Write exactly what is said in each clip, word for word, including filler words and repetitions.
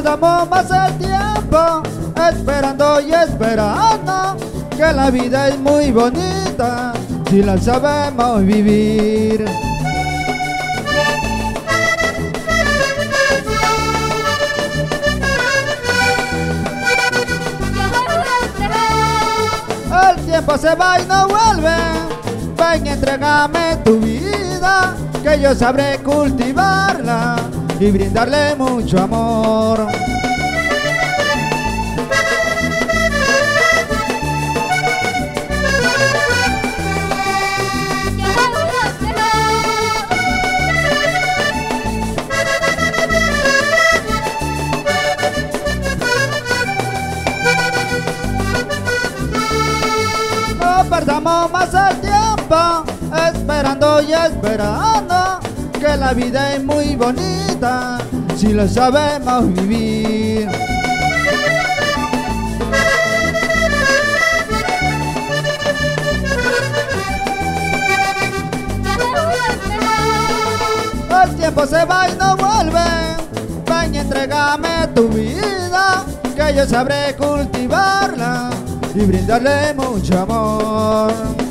perdamos más el tiempo esperando y esperando, que la vida es muy bonita si la sabemos vivir. El tiempo se va y no vuelve. Ven, entrégame tu vida, que yo sabré cultivarla y brindarle mucho amor. No perdamos más el tiempo esperando y esperando, que la vida es muy bonita si lo sabemos vivir. El tiempo se va y no vuelve. Ven y entrégame tu vida, que yo sabré cultivarla y brindarle mucho amor.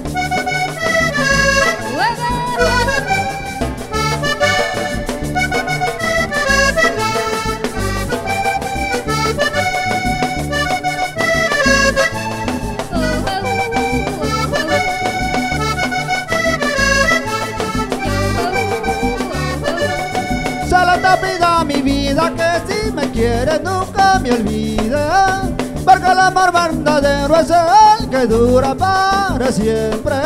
Solo te pido mi vida que si me quieres nunca me olvides, porque el amor verdadero es el que dura para siempre.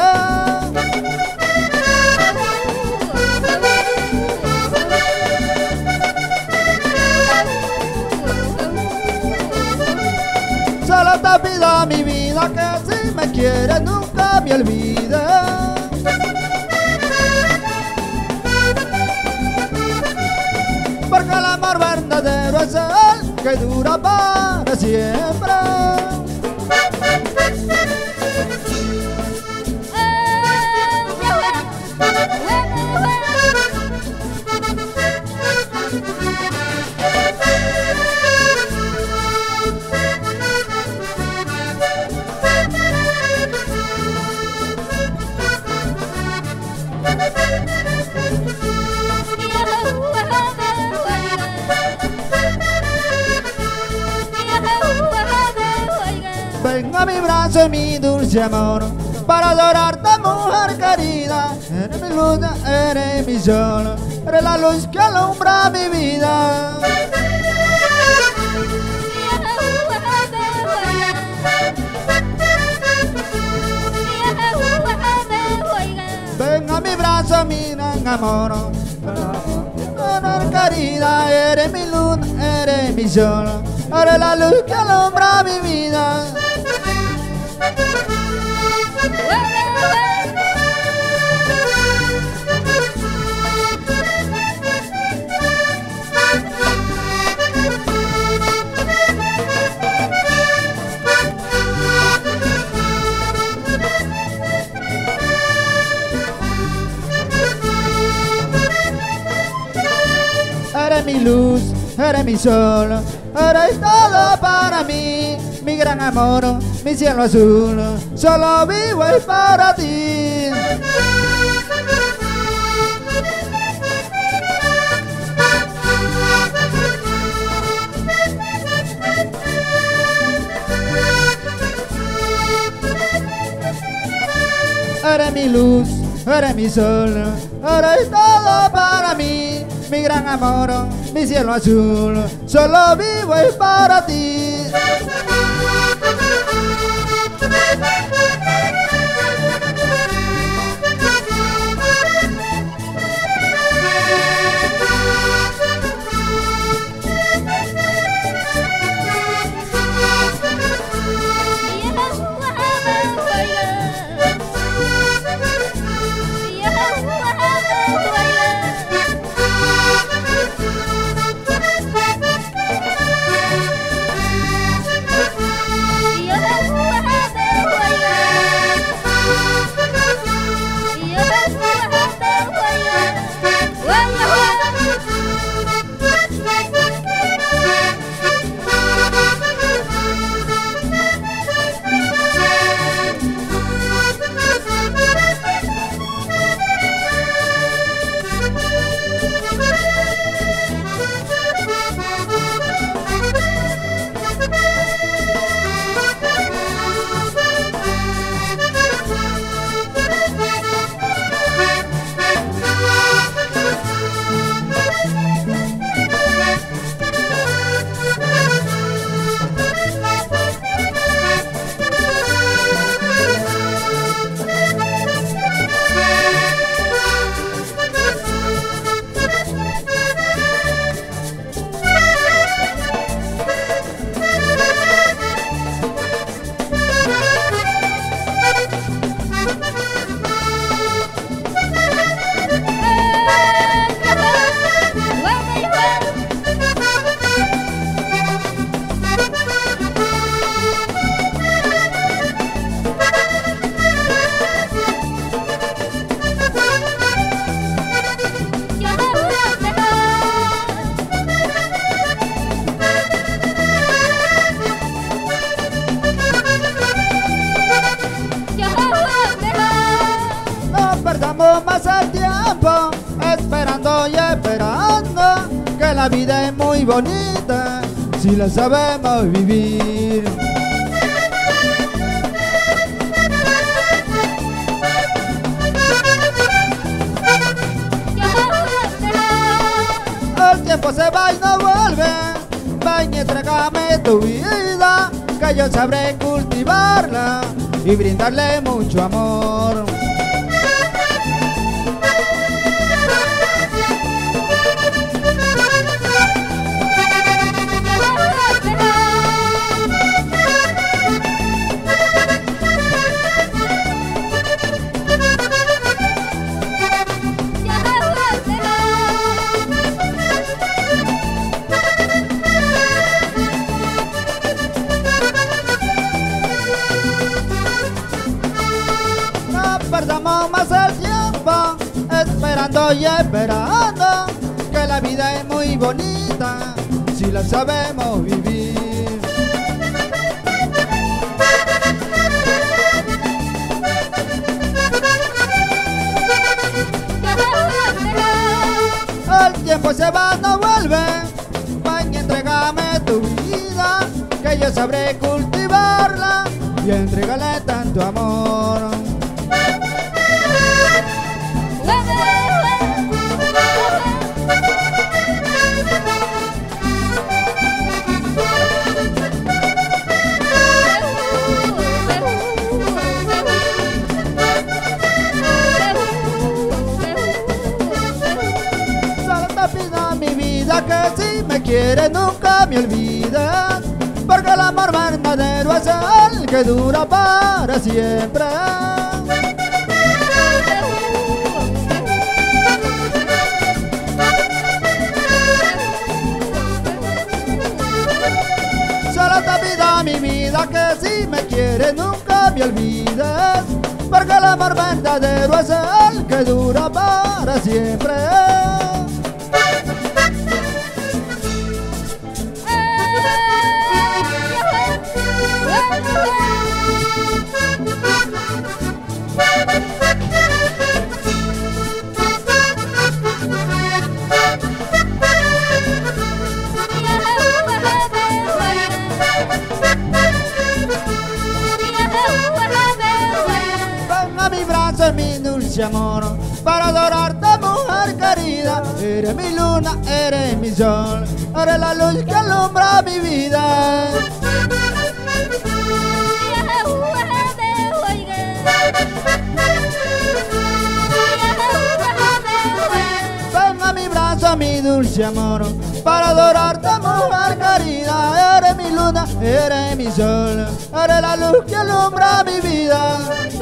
Solo te pido mi vida que si me quieres nunca me olvides, porque el amor verdadero es el que dura para siempre. Ven a mi brazo y mi dulce amor, para adorarte, mujer querida. Eres mi luz, eres mi sol, eres la luz que alumbra mi vida. Ven a mi brazo, mi gran amor, mujer querida. Eres mi luz, eres mi sol, eres la luz que alumbra mi vida. Eres mi luz, eres mi sol, eres todo para mí, mi gran amor, mi cielo azul, solo vivo es para ti. Eres mi luz, eres mi sol, eres todo para mí, mi gran amor, mi cielo azul, solo vivo es para ti. pasa el tiempo, esperando y esperando, que la vida es muy bonita si la sabemos vivir. El tiempo se va y no vuelve, ven y entrégame tu vida, que yo sabré cultivarla y brindarle mucho amor. Perdamos más el tiempo, esperando y esperando, que la vida es muy bonita si la sabemos vivir. El tiempo se va, no vuelve, ven y entrégame tu vida, que yo sabré cultivarla y entregarle tanto amor. Solo te pido mi vida que si me quieres nunca me olvides, porque el amor verdadero es el que dura para siempre. Solo te pido mi vida que si me quieres nunca me olvides, porque el amor verdadero es el que dura para siempre. Ven a mi brazo, mi dulce amor, para adorarte, mujer querida. Eres mi luna, eres mi sol, eres la luz que alumbra mi vida. Ven a mi brazo, mi dulce amor, para adorarte, mujer querida. Eres mi luna, eres mi sol, eres la luz que alumbra mi vida.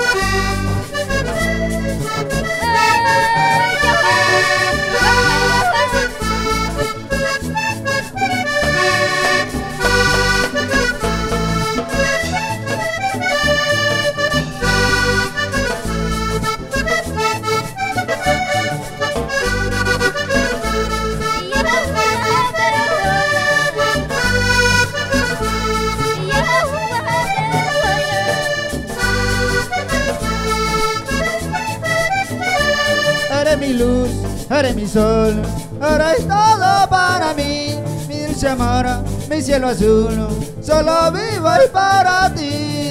Eres mi luz, eres mi sol, eres todo para mí, mi dulce amor, mi cielo azul, solo vivo y para ti.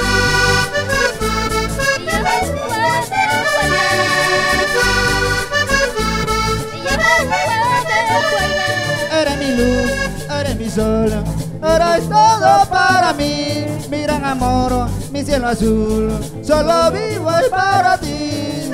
Eres mi luz, eres mi sol, eres todo para mí, mi gran amor, mi cielo azul, solo vivo y para ti.